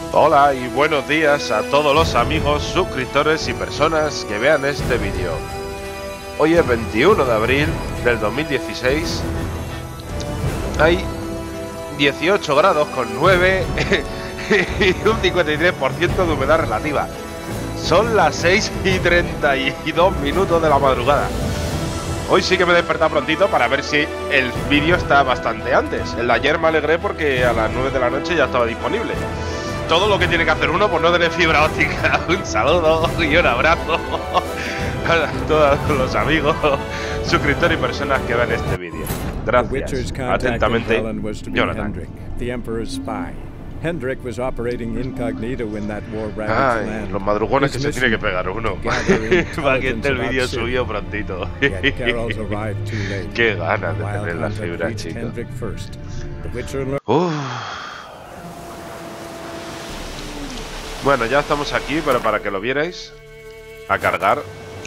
Hola y buenos días a todos los amigos, suscriptores y personas que vean este vídeo. Hoy es 21 de abril del 2016. Hay 18 grados con 9 y un 53% de humedad relativa. Son las 6 y 32 minutos de la madrugada. Hoy sí que me he despertado prontito para ver si el vídeo está bastante antes. El de ayer me alegré porque a las 9 de la noche ya estaba disponible. Todo lo que tiene que hacer uno por no tener fibra óptica. Un saludo y un abrazo a todos los amigos, suscriptores y personas que ven este vídeo. Gracias. Atentamente, Jonathan. Hendrik was operating incognito when that war ravaged land. Los madrugones que se tiene que pegar uno para que esté el vídeo subido prontito. Qué ganas de tener la fibra, chicos. Bueno, ya estamos aquí, pero para que lo vierais, a cargar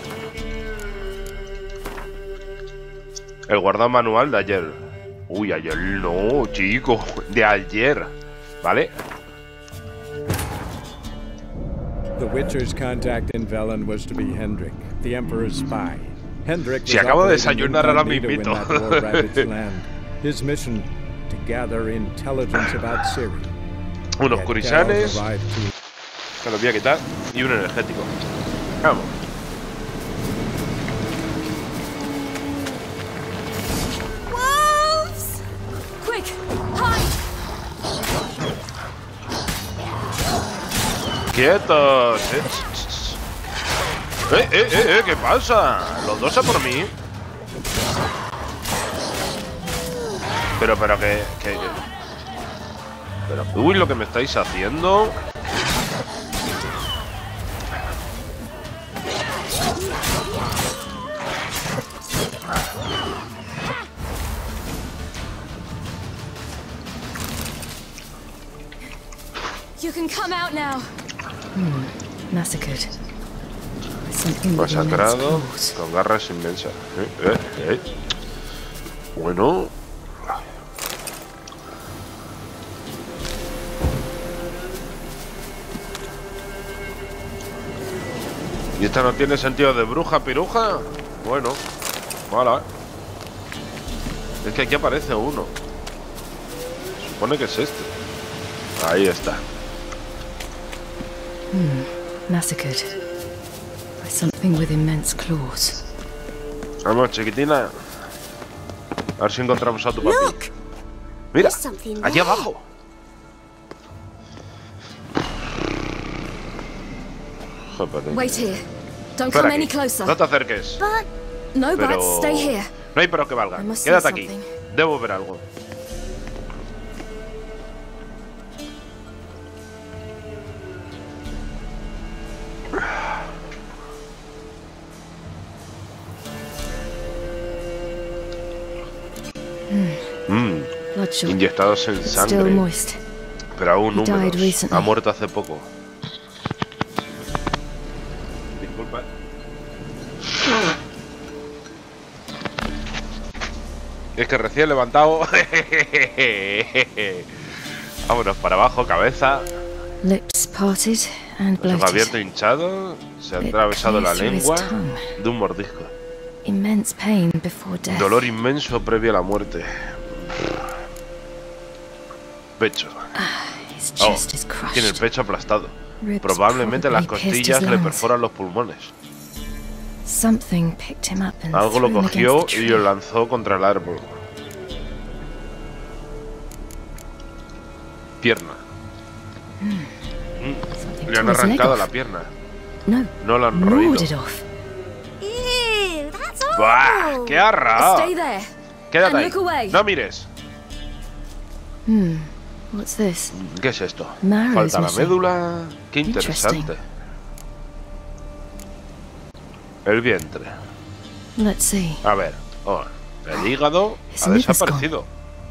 el guardado manual de ayer. Uy, ayer no, chicos, de ayer, ¿vale? The Witcher's contact in Velen was to be Hendrik, the Emperor's spy. Hendrik si acabo de desayunar ahora mismito. His mission to gather intelligence about Ciri. Unos curisanes, que los voy a quitar, y un energético. Vamos. Wolves! Quick, hide! ¡Quietos! ¿Qué pasa? Los dos a por mí. Pero que... Pero, uy, lo que me estáis haciendo. You can come out now. Massacred. Masacrado con garras inmensas. Bueno. ¿Y esta no tiene sentido de bruja piruja? Bueno, vale. Es que aquí aparece uno. Supone que es este. Ahí está. Massacred by something with immense claws. Vamos, chiquitina. A ver si encontramos a tu papi. Mira, allí abajo. Wait here. Don't come any closer. No te acerques. No, but stay here. No hay pero que valga. Quédate aquí. Debo ver algo. Inyectados en sangre, pero aún húmedos. Ha muerto hace poco. Disculpa. Es que recién levantado. Vámonos para abajo, cabeza. Lips parted and bloated. Abierto, hinchado. Se ha atravesado la lengua de un mordisco. Immense pain before death. Dolor inmenso previo a la muerte. Pecho. Tiene el pecho aplastado. Probablemente las costillas le perforan los pulmones. Algo lo cogió y lo lanzó contra el árbol. Pierna. Le han arrancado la pierna. No la han roído. ¡Buah! ¡Qué arra! Quédate ahí. No mires. ¿Qué es esto? Falta la médula. Qué interesante. El vientre. A ver. El hígado ha desaparecido.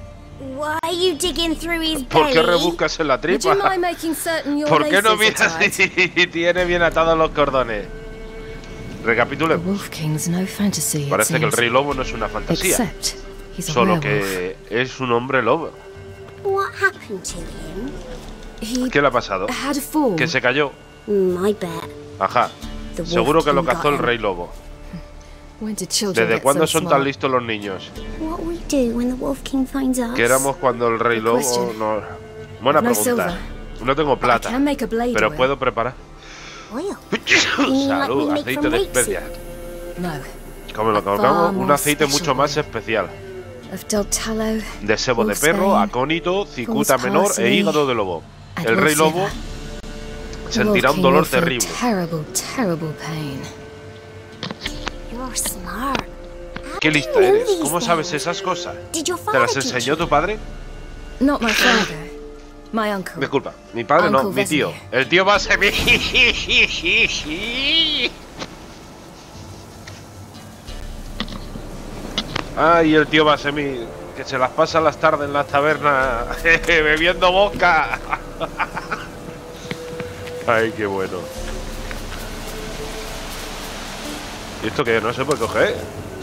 ¿Por qué rebuscas en la tripa? ¿Por qué no miras si tiene bien atados los cordones? Recapitulemos. Parece que el rey lobo no es una fantasía, solo que es un hombre lobo. ¿Qué le ha pasado? Had a fall. Que se cayó. I bet. Ajá. The wolf Seguro que lo king cazó el got him. rey lobo. When did children ¿Desde get cuándo so son tan smart? listos los niños? What we do when the Wolf King finds us? ¿Qué éramos cuando el rey Good lobo question. no... Buena No pregunta. No tengo I plata, can make a blade pero oil. puedo preparar. Oil. like Salud, we make aceite from de rapeseed? especias. No. Como lo A colocamos, far un more aceite mucho special más oil. especial. Of dog tallow. De sebo de Wolf's perro, bane, acónito, cicuta Wolf's menor e parsley, hígado de lobo. and El rey wolf's lobo liver. sentirá un Wolf dolor King will feel terrible. Terrible, terrible pain. You're smart. How Qué do lista you know eres. these ¿Cómo sabes things? esas cosas? Did your ¿Te father las teach enseñó you? tu padre? Not my father. My uncle. Disculpa, mi padre no, Uncle mi tío. Vesemir. El tío Vesemir. Ay, el tío Vesemir, que se las pasa las tardes en las tabernas bebiendo vodka. Ay, qué bueno. ¿Y esto qué? No se puede coger.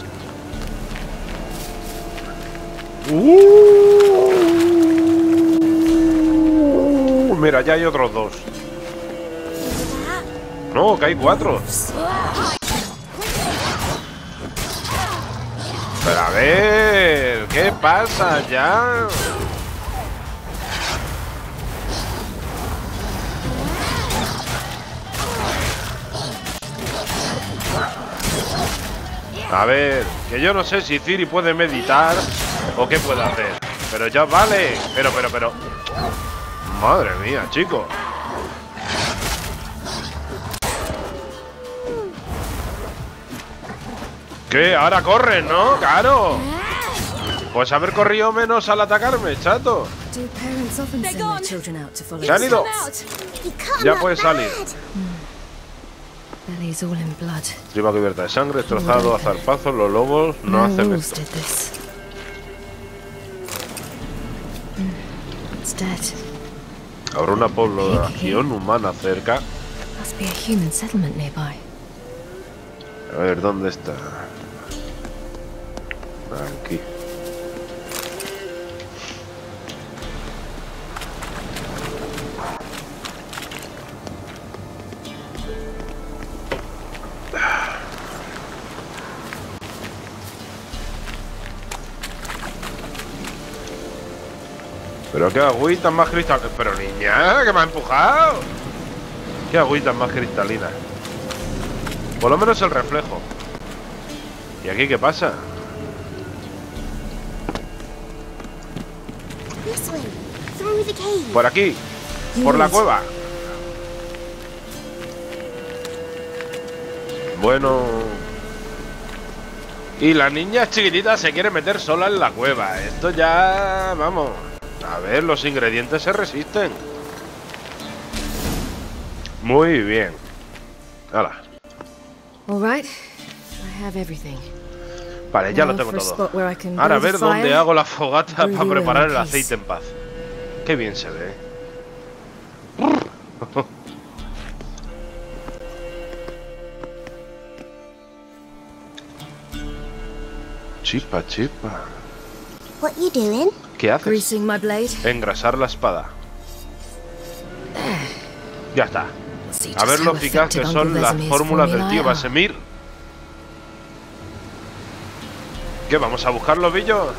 Mira, ya hay otros dos. No, que hay 4. Pero a ver, ¿qué pasa ya? A ver, que yo no sé si Ciri puede meditar o qué puede hacer. Pero ya vale. Pero. Madre mía, chico. ¿Qué? Ahora corren, ¿no? Claro. Pues haber corrido menos al atacarme, chato. Do parents often send their children out to follow Se han ido. You cut Ya him puedes up salir. bad. Bellies all in blood. Prima cubierta de sangre, destrozado a zarpazos, los lobos no hacen wolves esto. did this. It's dead. Habrá una población humana cerca. Must be a human settlement nearby. A ver, ¿dónde está? Aquí. Pero qué agüitas más cristalinas. Pero niña, que me ha empujado. Qué agüitas más cristalinas. Por lo menos el reflejo. ¿Y aquí qué pasa? This way. Through the cave. Por aquí. Por la cueva. Bueno. Y la niña chiquitita se quiere meter sola en la cueva. Esto ya... Vamos. A ver, los ingredientes se resisten. Muy bien. Hala. All right. I have everything. Vale, ya lo Now tengo for a todo. spot where I can Ahora a build ver a dónde fire. hago la fogata para brew preparar in el peace. aceite en paz. Qué bien se ve. Chipa, chipa. What you doing? ¿Qué haces? Greasing my blade. Engrasar la espada. Ya está. See A ver just lo how eficaz que effective son Uncle las Vesemir's fórmulas del tío formulae are. Vesemir. ¿Qué? ¿Vamos a buscar los billos?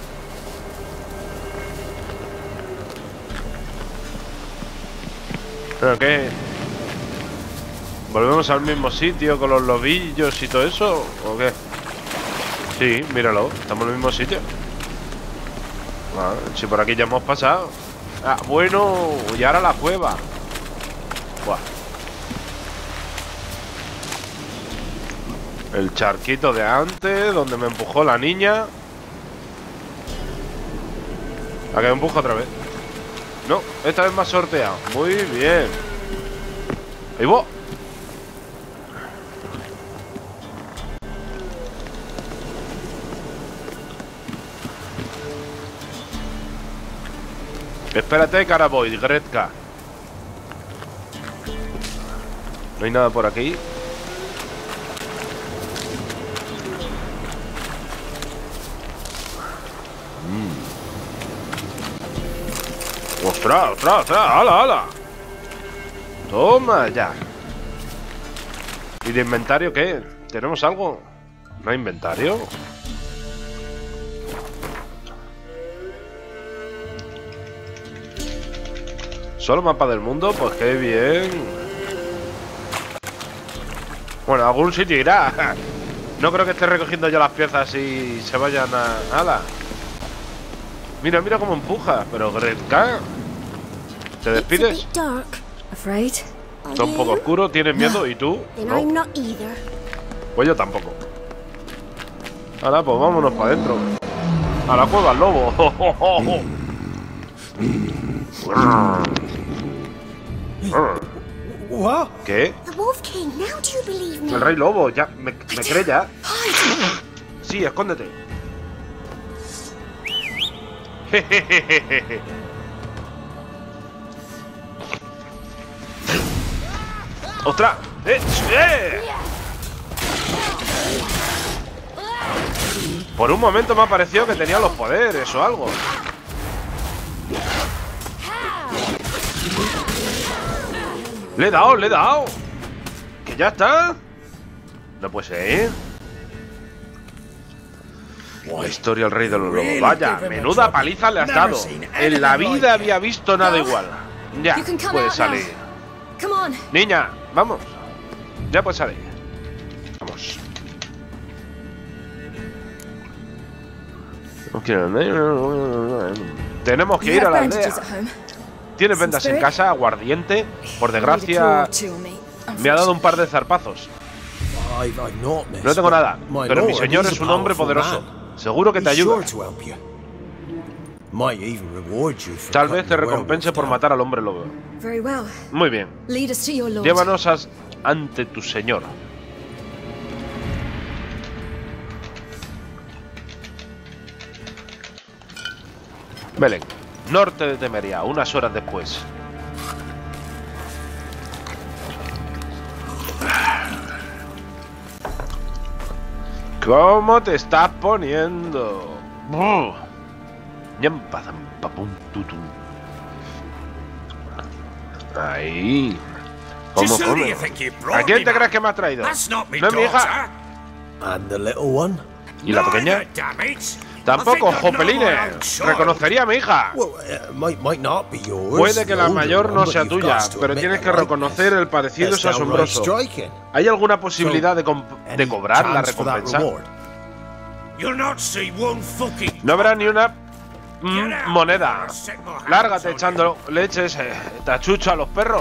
¿Pero qué? ¿Volvemos al mismo sitio con los lobillos y todo eso? ¿O qué? Sí, míralo, estamos en el mismo sitio. Ah, si por aquí ya hemos pasado. Ah, bueno, y ahora la cueva. Buah. El charquito de antes, donde me empujó la niña. ¿A que me empujo otra vez? No, esta vez me ha sorteado. Muy bien. Ahí va. Espérate, Caraboy, Gretka. No hay nada por aquí. ¡Ostras, ostras, ostras! ¡Hala, hala! Toma ya. ¿Y de inventario qué? ¿Tenemos algo? ¿No hay inventario? ¿Solo mapa del mundo? Pues qué bien. Bueno, a algún sitio irá. No creo que esté recogiendo ya las piezas y se vayan a... ¡Hala! Mira, mira cómo empuja. Pero Gretka, ¿te despides? Está un poco oscuro, tienes miedo. ¿Y tú? No. Pues yo tampoco. Ahora, pues vámonos para adentro. A la cueva al lobo. ¿Qué? El rey lobo, ya. ¿Me cree ya? Sí, escóndete. ¡Ostras! Por un momento me ha parecido que tenía los poderes o algo. ¡Le he dado, le he dado! ¡Que ya está! No puede ser. La historia del rey de los lobos. Vaya, menuda paliza le has dado. En la vida había visto nada igual. Ya, puedes salir. Niña, vamos. Ya puedes salir. Vamos. Tenemos que ir a la aldea. ¿Tienes vendas en casa, aguardiente? Por desgracia, me ha dado un par de zarpazos. No tengo nada, pero mi señor es un hombre poderoso. Seguro que te ayuda. Tal vez te recompense por matar al hombre lobo. Muy bien. Llévanos ante tu señor. Belén, norte de Temeria, unas horas después. ¿Cómo te estás poniendo? Ahí. ¿Cómo come? ¿A quién te crees que me has traído? ¿No es mi hija? ¿Y la pequeña? Tampoco, Jopelines. Reconocería a mi hija. Puede que la mayor no sea tuya, pero tienes que reconocer el parecido es asombroso. ¿Hay alguna posibilidad de cobrar la recompensa? No habrá ni una moneda. Lárgate echando leches, tachucho a los perros.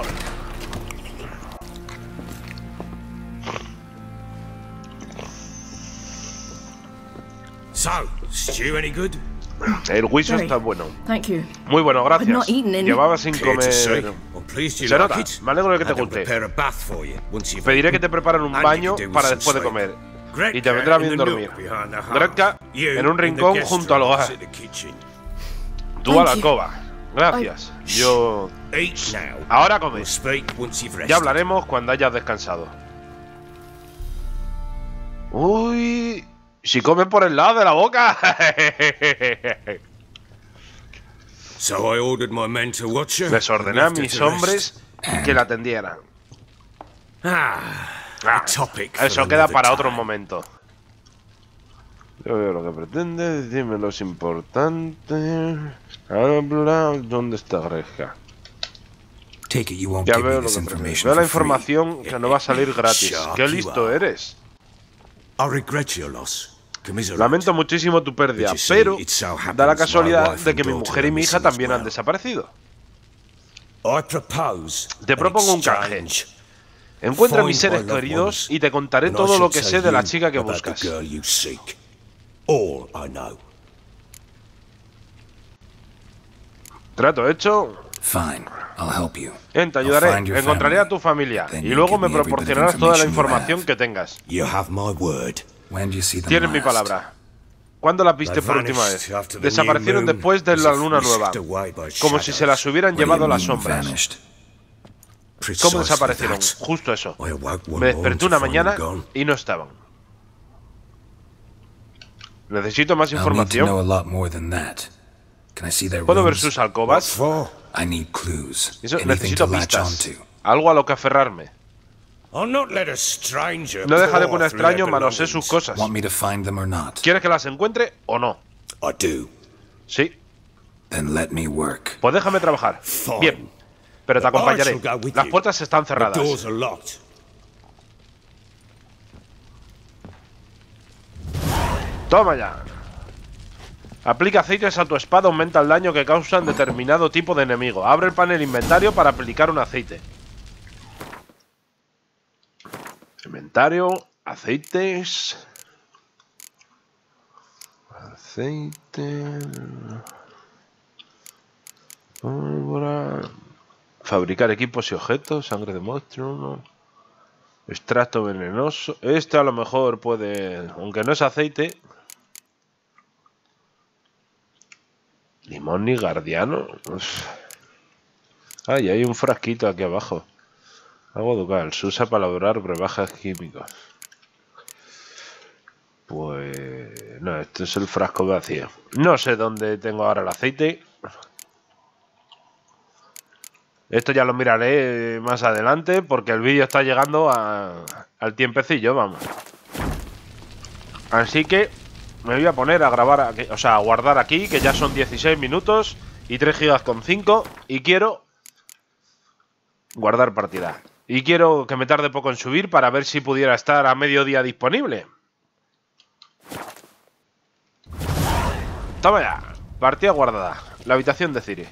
El guiso está bueno. Muy bueno, gracias. Llevaba sin comer. Se nota. Me alegro de que te guste. Pediré que te preparen un baño para después de comer. Y te vendrá bien dormir. Gretka, en un rincón junto al hogar. Tú a la alcoba. Gracias. Yo... Ahora come. Ya hablaremos cuando hayas descansado. Uy... Si comen por el lado de la boca. Les ordené a mis hombres que la atendieran. Eso queda para otro momento. Yo veo lo que pretende. Dime lo importante. Habla. ¿Dónde está Gretka? Ya veo lo que pretende. Veo la información que no va a salir gratis. ¡Qué listo eres! Lamento muchísimo tu pérdida, pero da la casualidad de que mi mujer y mi hija también han desaparecido. Te propongo un canje. Encuentra a mis seres queridos y te contaré todo lo que sé de la chica que buscas. Trato hecho. Bien, te ayudaré. Encontraré a tu familia y luego me proporcionarás toda la información que tengas. Tienes mi palabra. ¿Cuándo las viste por última vez? Desaparecieron después de la luna nueva, como si se las hubieran llevado las sombras. ¿Cómo desaparecieron? Justo eso. Me desperté una mañana y no estaban. Necesito más información. ¿Puedo ver sus alcobas? Eso, necesito pistas. Algo a lo que aferrarme. No dejaré que un extraño manosee sus cosas. ¿Quieres que las encuentre o no? Sí. Pues déjame trabajar. Bien. Pero te acompañaré. Las puertas están cerradas. Toma ya. Aplica aceites a tu espada, aumenta el daño que causan determinado tipo de enemigo. Abre el panel inventario para aplicar un aceite. Inventario, aceites. Aceite. Pólvora. Fabricar equipos y objetos. Sangre de monstruo. Extracto venenoso. Este a lo mejor puede... Aunque no es aceite. Limón ni guardiano. Ah, y hay un frasquito aquí abajo. Agua ducal. Se usa para elaborar brebajes químicos. Pues... No, este es el frasco vacío. No sé dónde tengo ahora el aceite. Esto ya lo miraré más adelante porque el vídeo está llegando al tiempecillo, vamos. Así que me voy a poner a grabar aquí, o sea, a guardar aquí, que ya son 16 minutos y 3 GB con 5. Y quiero guardar partida. Y quiero que me tarde poco en subir para ver si pudiera estar a mediodía disponible. Toma ya. Partida guardada. La habitación de Ciri.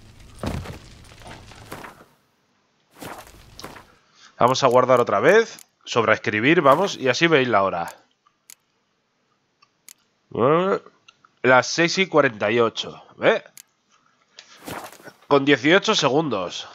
Vamos a guardar otra vez. Sobreescribir, vamos. Y así veis la hora. Las 6:48. ¿Ve? Con 18 segundos.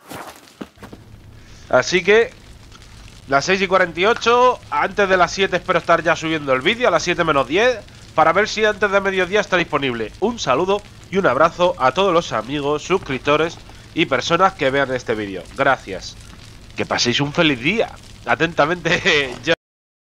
Así que las 6:48. Antes de las 7 espero estar ya subiendo el vídeo. A las 7 menos 10. Para ver si antes de mediodía está disponible. Un saludo y un abrazo a todos los amigos, suscriptores y personas que vean este vídeo. Gracias. Que paséis un feliz día. Atentamente, yo.